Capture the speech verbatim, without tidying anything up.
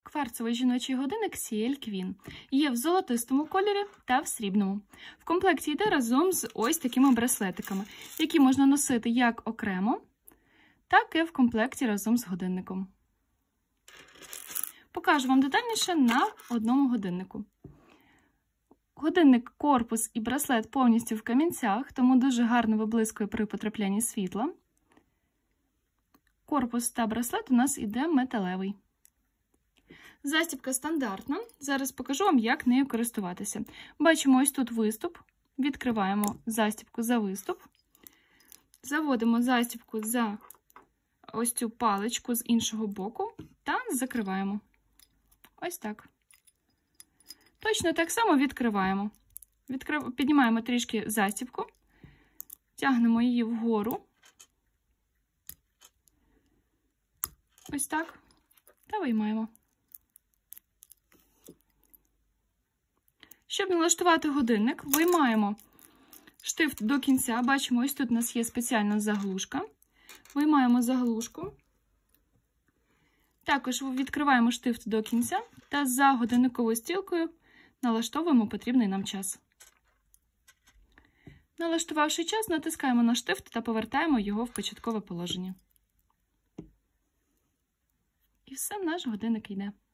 Кварцевий жіночий годинник Сі Ель Queen. Є в золотистому кольорі та в срібному. В комплекті йде разом з ось такими браслетиками, які можна носити як окремо, так і в комплекті разом з годинником. Покажу вам детальніше на одному годиннику. Годинник, корпус і браслет повністю в камінцях, тому дуже гарно виблискує при потраплянні світла. Корпус та браслет у нас іде металевий. Застібка стандартна. Зараз покажу вам, як нею користуватися. Бачимо ось тут виступ. Відкриваємо застібку за виступ. Заводимо застібку за ось цю паличку з іншого боку та закриваємо. Ось так. Точно так само відкриваємо. Відкрив... Піднімаємо трішки застібку, тягнемо її вгору. Ось так. Та виймаємо. Щоб налаштувати годинник, виймаємо штифт до кінця. Бачимо, ось тут у нас є спеціальна заглушка. Виймаємо заглушку. Також відкриваємо штифт до кінця та за годинниковою стрілкою налаштовуємо потрібний нам час. Налаштувавши час, натискаємо на штифт та повертаємо його в початкове положення. І все, наш годинник йде.